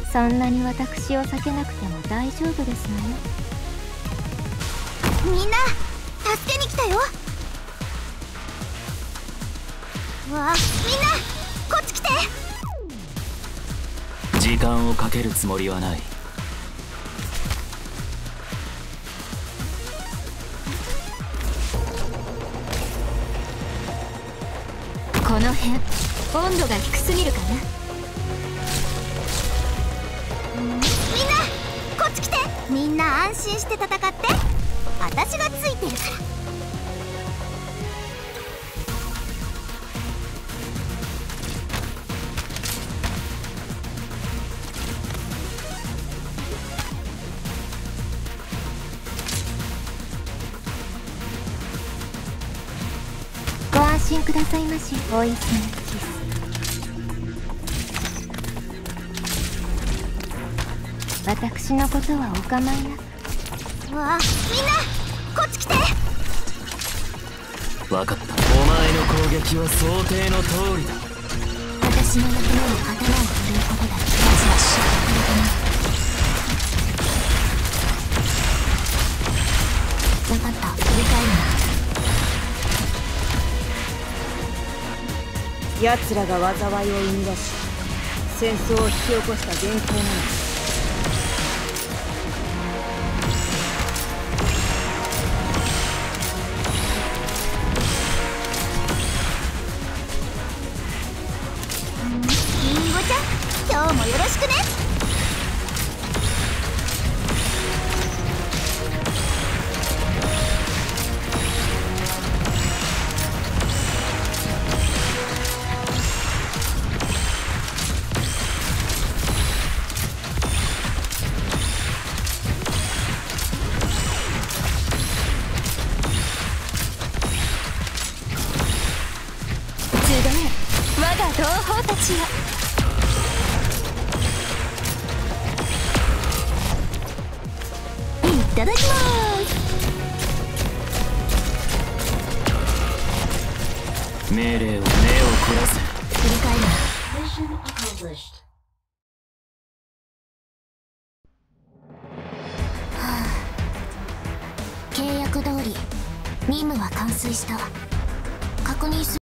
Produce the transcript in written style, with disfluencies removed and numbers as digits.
そんなに私を避けなくても大丈夫ですのよ。 みんな助けに来たよ。わあ、みんなこっち来て。 時間をかけるつもりはない。 この辺温度が低すぎるかな。 みんなこっち来て。みんな安心して戦って、私がついてるから。 ご安心くださいまし、おいしなキス。私のことはお構いなく。 わあ、みんなこっち来て。 分かった。お前の攻撃は想定の通りだ。 私の役目を果たないということだ。まずは知ってくれたな。分かった、振り返るな。 奴らが災いを生み出し戦争を引き起こした元凶なのだ。 りんごちゃん、今日もよろしくね。 我が同胞たちよ。いただきます。 命令を目を凝らせ。 振り返るな。はあ、契約通り任務は完遂した。確認する